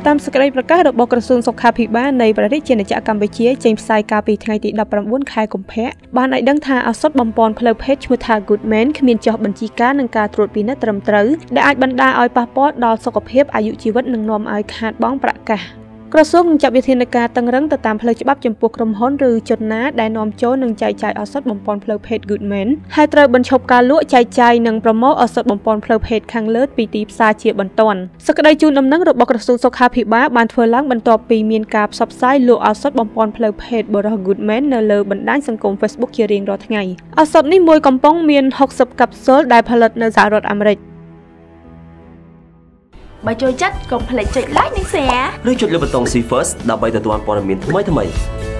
តាមសេចក្តីប្រកាសរបស់ក្រសួងសុខាភិបាលនៃប្រទេសជាណាចក្រកម្ពុជាចេញផ្សាយកាលពីថ្ងៃទី19ខែកុម្ភៈបានឲ្យដឹងថាឱសថបំប៉នផ្លូវភេទឈ្មោះថា Goodman គ្មានចុះបញ្ជីការនឹងការត្រួតពិនិត្យត្រឹមត្រូវដែលអាចបណ្ដាលឲ្យប៉ះពាល់ដល់សុខភាពអាយុជីវិតនិងនាំឲ្យខាតបង់ប្រាក់កាសក្រសួងនឹងចាត់វិធានការតឹងរ៉ឹងទៅតាមផ្លូវច្បាប់ចំពោះក្រុមហ៊ុនឬជនណាដែលនាំចូលនិងចែកចាយឱសថបំប៉នផ្លូវភេទ Goodman ហើយត្រូវបញ្ឈប់ការលក់ចែកចាយនិងប្រមូលឱសថបំប៉នផ្លូវភេទខាងលើពីទីផ្សារជាបន្ទាន់សេចក្តីជូនដំណឹងរបស់ក្រសួងសុខាភិបាលបានធ្វើឡើងបន្ទាប់ពីមានការផ្សព្វផ្សាយលក់ឱសថបំប៉នផ្លូវភេទបុរស Goodman នៅលើបណ្ដាញសង្គម Facebook ជារៀងរាល់ថ្ងៃឱសថនេះមួយកំប៉ុងមាន60កាប់ស៊ុលដែលផលិតនៅសហរដ្ឋអាមេរិកបើចូលចិត្តកុំភ្លេចចុច like និង share ឬចុចលើប៊ូតុង See First ដើម្បីទទួលព័ត៌មានថ្មីៗ